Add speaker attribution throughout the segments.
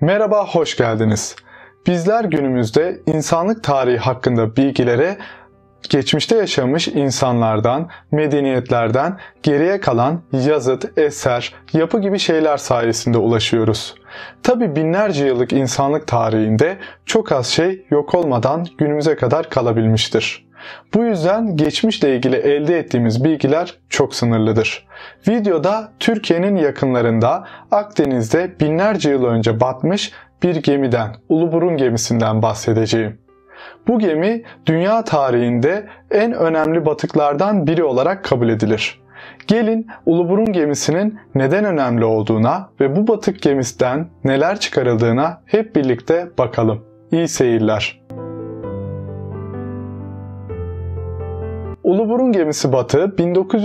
Speaker 1: Merhaba, hoş geldiniz. Bizler günümüzde insanlık tarihi hakkında bilgilere geçmişte yaşamış insanlardan, medeniyetlerden geriye kalan yazıt, eser, yapı gibi şeyler sayesinde ulaşıyoruz. Tabi binlerce yıllık insanlık tarihinde çok az şey yok olmadan günümüze kadar kalabilmiştir. Bu yüzden geçmişle ilgili elde ettiğimiz bilgiler çok sınırlıdır. Videoda Türkiye'nin yakınlarında Akdeniz'de binlerce yıl önce batmış bir gemiden, Uluburun gemisinden bahsedeceğim. Bu gemi dünya tarihinde en önemli batıklardan biri olarak kabul edilir. Gelin Uluburun gemisinin neden önemli olduğuna ve bu batık gemisinden neler çıkarıldığına hep birlikte bakalım. İyi seyirler. Uluburun gemisi batığı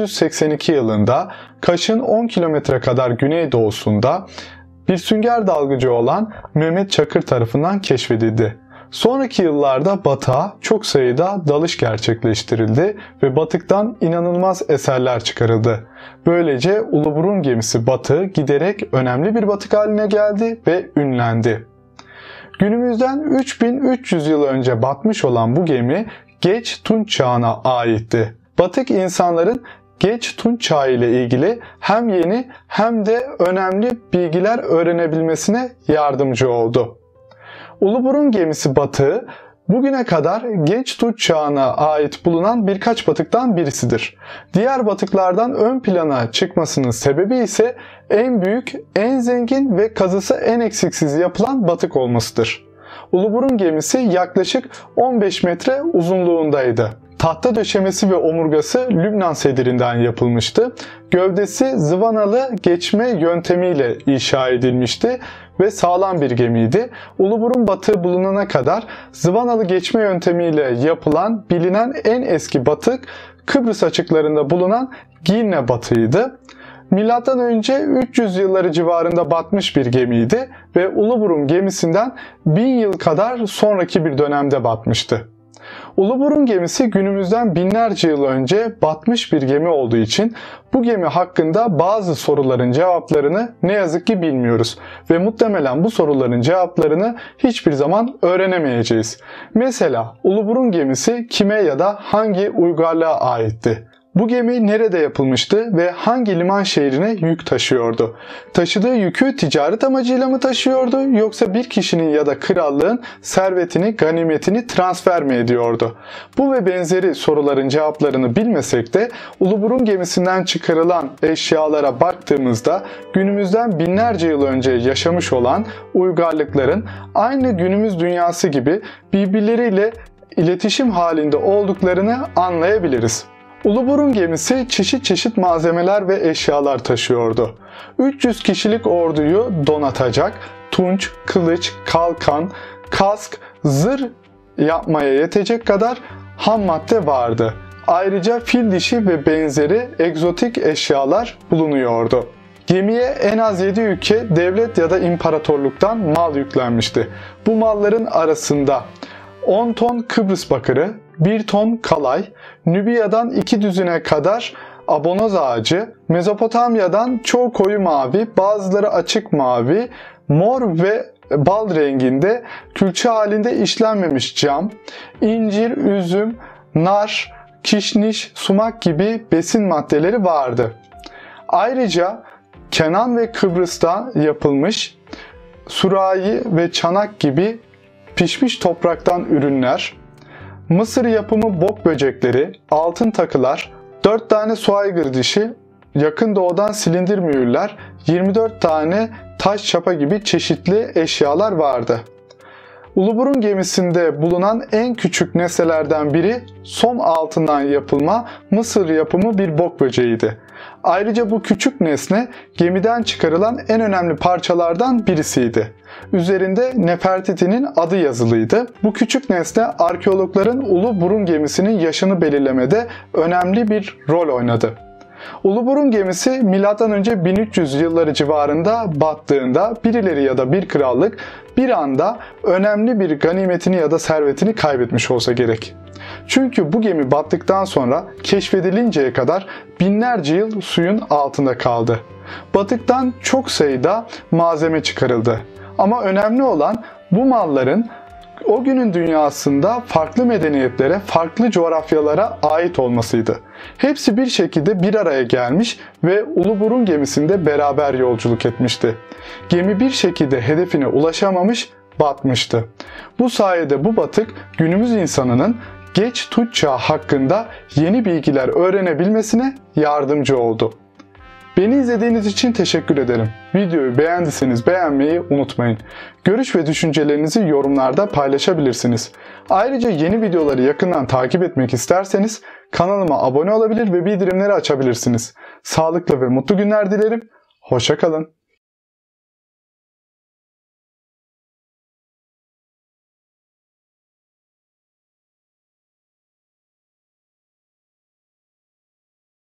Speaker 1: 1982 yılında Kaş'ın 10 kilometre kadar güneydoğusunda bir sünger dalgıcı olan Mehmet Çakır tarafından keşfedildi. Sonraki yıllarda batığa çok sayıda dalış gerçekleştirildi ve batıktan inanılmaz eserler çıkarıldı. Böylece Uluburun gemisi batığı giderek önemli bir batık haline geldi ve ünlendi. Günümüzden 3300 yıl önce batmış olan bu gemi Geç Tunç Çağı'na aitti. Batık insanların Geç Tunç Çağı ile ilgili hem yeni hem de önemli bilgiler öğrenebilmesine yardımcı oldu. Uluburun gemisi batığı bugüne kadar Geç Tunç Çağı'na ait bulunan birkaç batıktan birisidir. Diğer batıklardan ön plana çıkmasının sebebi ise en büyük, en zengin ve kazısı en eksiksiz yapılan batık olmasıdır. Uluburun gemisi yaklaşık 15 metre uzunluğundaydı. Tahta döşemesi ve omurgası Lübnan sedirinden yapılmıştı. Gövdesi zıvanalı geçme yöntemiyle inşa edilmişti ve sağlam bir gemiydi. Uluburun batığı bulunana kadar zıvanalı geçme yöntemiyle yapılan bilinen en eski batık Kıbrıs açıklarında bulunan Girne batığıydı. Milattan önce 300 yılları civarında batmış bir gemiydi ve Uluburun gemisinden 1000 yıl kadar sonraki bir dönemde batmıştı. Uluburun gemisi günümüzden binlerce yıl önce batmış bir gemi olduğu için bu gemi hakkında bazı soruların cevaplarını ne yazık ki bilmiyoruz ve muhtemelen bu soruların cevaplarını hiçbir zaman öğrenemeyeceğiz. Mesela Uluburun gemisi kime ya da hangi uygarlığa aitti? Bu gemi nerede yapılmıştı ve hangi liman şehrine yük taşıyordu? Taşıdığı yükü ticaret amacıyla mı taşıyordu yoksa bir kişinin ya da krallığın servetini, ganimetini transfer mi ediyordu? Bu ve benzeri soruların cevaplarını bilmesek de Uluburun gemisinden çıkarılan eşyalara baktığımızda günümüzden binlerce yıl önce yaşamış olan uygarlıkların aynı günümüz dünyası gibi birbirleriyle iletişim halinde olduklarını anlayabiliriz. Uluburun gemisi çeşit çeşit malzemeler ve eşyalar taşıyordu. 300 kişilik orduyu donatacak tunç, kılıç, kalkan, kask, zırh yapmaya yetecek kadar ham madde vardı. Ayrıca fil dişi ve benzeri egzotik eşyalar bulunuyordu. Gemiye en az 7 ülke, devlet ya da imparatorluktan mal yüklenmişti. Bu malların arasında 10 ton Kıbrıs bakırı, 1 ton kalay, Nübia'dan 2 düzine kadar abonoz ağacı, Mezopotamya'dan çoğu koyu mavi, bazıları açık mavi, mor ve bal renginde külçe halinde işlenmemiş cam, incir, üzüm, nar, kişniş, sumak gibi besin maddeleri vardı. Ayrıca Kenan ve Kıbrıs'ta yapılmış surayi ve çanak gibi pişmiş topraktan ürünler, Mısır yapımı bok böcekleri, altın takılar, 4 tane su aygırı dişi, yakın doğudan silindir mühürler, 24 tane taş çapa gibi çeşitli eşyalar vardı. Uluburun gemisinde bulunan en küçük nesnelerden biri som altından yapılma Mısır yapımı bir bok böceğiydi. Ayrıca bu küçük nesne gemiden çıkarılan en önemli parçalardan birisiydi. Üzerinde Nefertiti'nin adı yazılıydı. Bu küçük nesne arkeologların Uluburun gemisinin yaşını belirlemede önemli bir rol oynadı. Uluburun gemisi M.Ö. 1300 yılları civarında battığında birileri ya da bir krallık bir anda önemli bir ganimetini ya da servetini kaybetmiş olsa gerek. Çünkü bu gemi battıktan sonra keşfedilinceye kadar binlerce yıl suyun altında kaldı. Batıktan çok sayıda malzeme çıkarıldı. Ama önemli olan bu malların o günün dünyasında farklı medeniyetlere, farklı coğrafyalara ait olmasıydı. Hepsi bir şekilde bir araya gelmiş ve Uluburun gemisinde beraber yolculuk etmişti. Gemi bir şekilde hedefine ulaşamamış, batmıştı. Bu sayede bu batık günümüz insanının geç Tunç çağı hakkında yeni bilgiler öğrenebilmesine yardımcı oldu. Beni izlediğiniz için teşekkür ederim. Videoyu beğendiyseniz beğenmeyi unutmayın. Görüş ve düşüncelerinizi yorumlarda paylaşabilirsiniz. Ayrıca yeni videoları yakından takip etmek isterseniz kanalıma abone olabilir ve bildirimleri açabilirsiniz. Sağlıklı ve mutlu günler dilerim. Hoşça kalın.